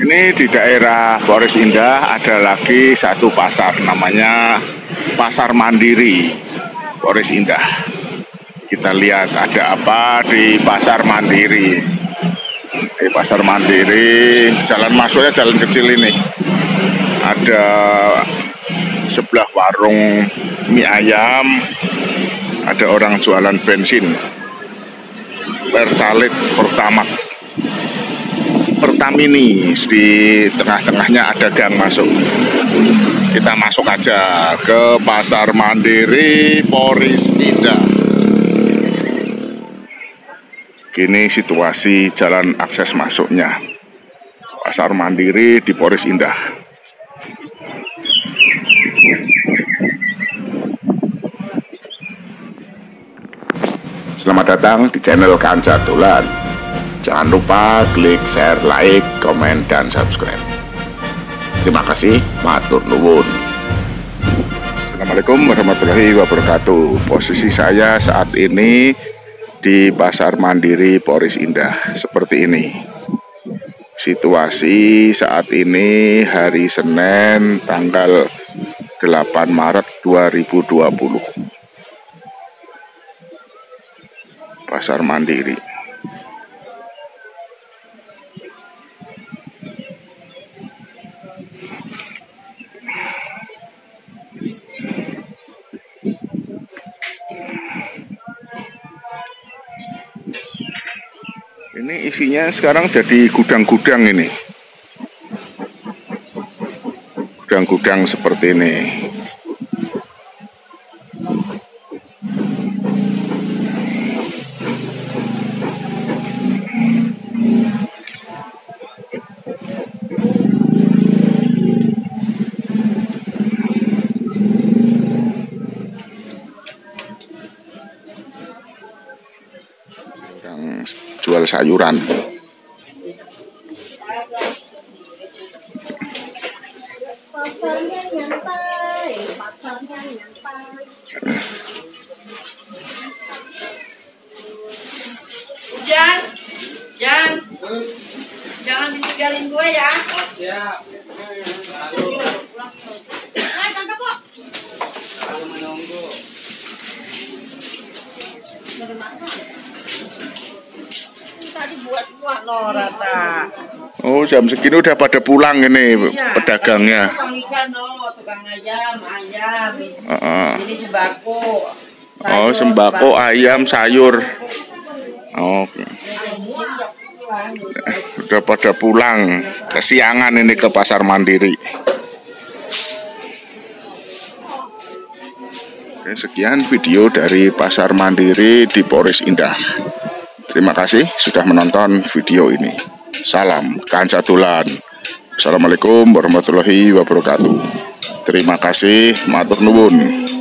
Ini di daerah Poris Indah ada lagi satu pasar, namanya Pasar Mandiri Poris Indah. Kita lihat ada apa di Pasar Mandiri. Di Pasar Mandiri, jalan masuknya jalan kecil ini. Ada sebelah warung mie ayam, ada orang jualan bensin, Pertalite, Pertamini. Di tengah-tengahnya ada gang masuk. Kita masuk aja ke Pasar Mandiri Poris Indah. Gini situasi jalan akses masuknya Pasar Mandiri di Poris Indah. Selamat datang di channel Kanca Dolan. Jangan lupa klik share, like, komen, dan subscribe. Terima kasih, matur nuwun. Assalamualaikum warahmatullahi wabarakatuh. Posisi saya saat ini di Pasar Mandiri Poris Indah seperti ini. Situasi saat ini hari Senin tanggal 8 Maret 2020. Pasar Mandiri. Ini isinya sekarang jadi gudang-gudang ini. Gudang-gudang seperti ini. Jual sayuran. Pasarnya nyantai, pasarnya nyantai. Jangan ditinggalin gue ya. Siap. Tangkap kok. Kalau menunggu. Tadi buat semua Rata. Oh, jam segini udah pada pulang ini iya, pedagangnya. Tukang ikan, tukang ayam. Ini sembako. Sayur, oh, sembako, ayam, sayur. Oke. Udah pada pulang. Kesiangan ini ke Pasar Mandiri. Oke, sekian video dari Pasar Mandiri di Poris Indah. Terima kasih sudah menonton video ini. Salam Kanca Dolan. Assalamualaikum warahmatullahi wabarakatuh. Terima kasih, matur nuwun.